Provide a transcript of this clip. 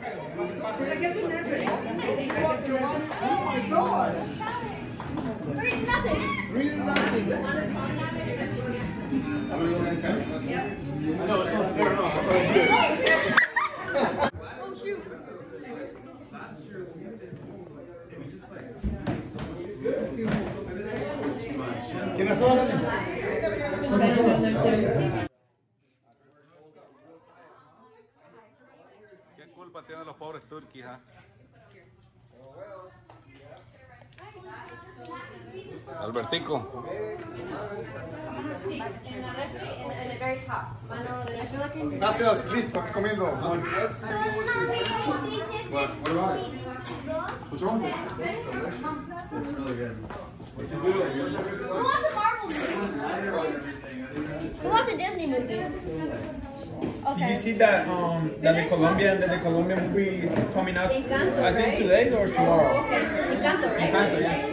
Oh my God! Read nothing. Read nothing. No, it's not fair enough. That's what I do. Oh shoot. ¿Quiénes son? ¿Qué culpa tienen los pobres turquíes? Albertico. Sí, en la refri, en el very top. Mano derecha. Gracias, listo, aquí comiendo. What about it? What's wrong with it? It's really good. Who wants a Marvel movie? Who wants a Disney movie? Okay. Did you see that the Colombian movie is coming out? Encanto, I think right? today or tomorrow. Okay. Encanto, right? Encanto, yeah.